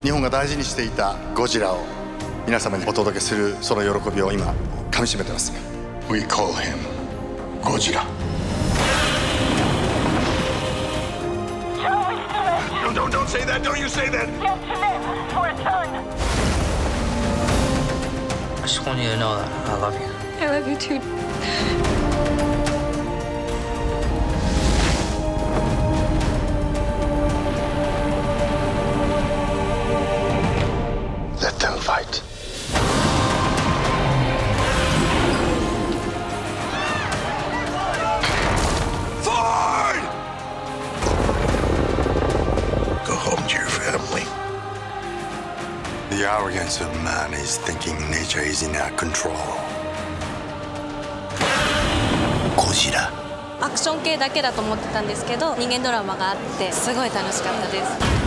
日本が大事にしていたゴジラを皆様にお届けするその喜びを今噛みしめてます。 We call him ゴジラ。 Don't say that, don't you say that. Get to them for a turn. I just want you to know that I love you. I love you too. Let them fight. Forward! Go home to your family. The arrogance of man is thinking nature is in our control. ゴジラ。 アクション系だけだと思ってたんですけど、人間ドラマがあってすごい楽しかったです。